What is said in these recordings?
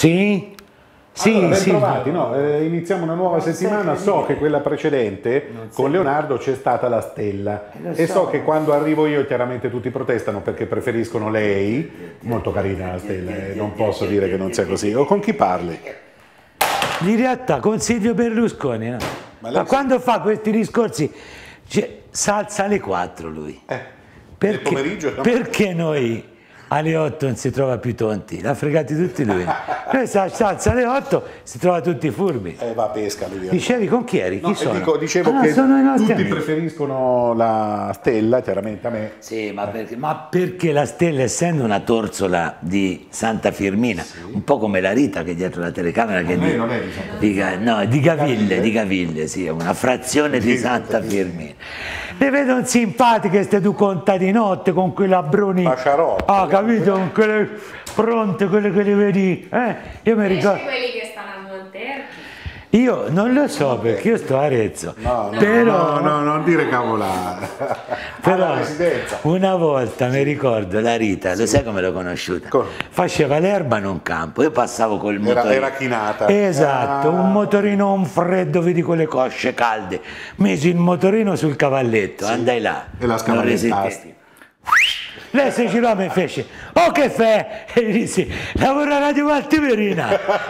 Sì? Sì, Allora, ben sì. trovati, no? Iniziamo una nuova settimana. So che quella precedente con Leonardo c'è stata la stella e so che quando arrivo io chiaramente tutti protestano perché preferiscono lei. Molto carina la stella, non posso dire che non sia così. O con chi parli? In realtà con Silvio Berlusconi, no? Ma quando fa questi discorsi s'alza alle 4 lui. Nel pomeriggio? Perché noi alle 8 non si trova più tonti? L'ha fregati tutti lui. Noi si alza alle 8, si trova tutti furbi. Va a pesca lui. Dicevi con chi eri? Chi No, sono? dicevo che sono i nostri tutti amici. preferiscono la stella, chiaramente a me. Sì, ma perché la stella, essendo una torsola di Santa Firmina, un po' come la Rita che è dietro la telecamera, che lei non è di Santa no, di Gaville, sì, è una frazione di Santa Firmina. Le vedo simpatiche queste due contadinotte con quei labbroni, capito, con quelle pronte, quelle che le vedi, io mi ricordo. Quelli che stanno a Monterchi. Io non lo so perché io sto a Arezzo, No, non dire cavolate. Però una volta mi ricordo la Rita, lo sai come l'ho conosciuta? Faceva l'erba in un campo, io passavo col motorino. Era chinata. Esatto, un motorino, un freddo, vedi quelle cosce calde. Misi il motorino sul cavalletto, andai là. E la scavaletasti. Lei si girò e mi fece, oh che fai? E gli dissi, lavora a Radio Valtiverina.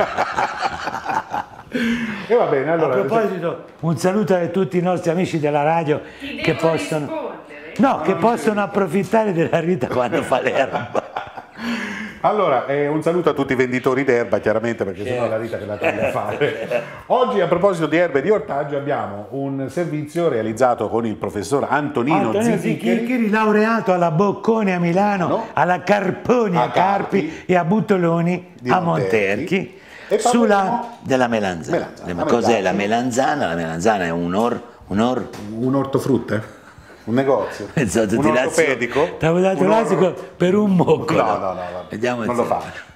E va bene, allora. A proposito, un saluto a tutti i nostri amici della radio che possono approfittare della Rita quando fa l'erba. Allora, un saluto a tutti i venditori d'erba, chiaramente, perché sennò la Rita che la toglie a fare. Oggi, a proposito di erbe e di ortaggi, abbiamo un servizio realizzato con il professor Antonino Zicchicheri, laureato alla Bocconi a Milano, alla Carponi a Carpi e a Buttoloni a Monterchi. Sulla della melanzana. Cos'è la melanzana? La melanzana è un ortofrutta? Un negozio? Un ortopedico? Ti avevo dato l'asico per un mocco. No, vediamo non lo faccio.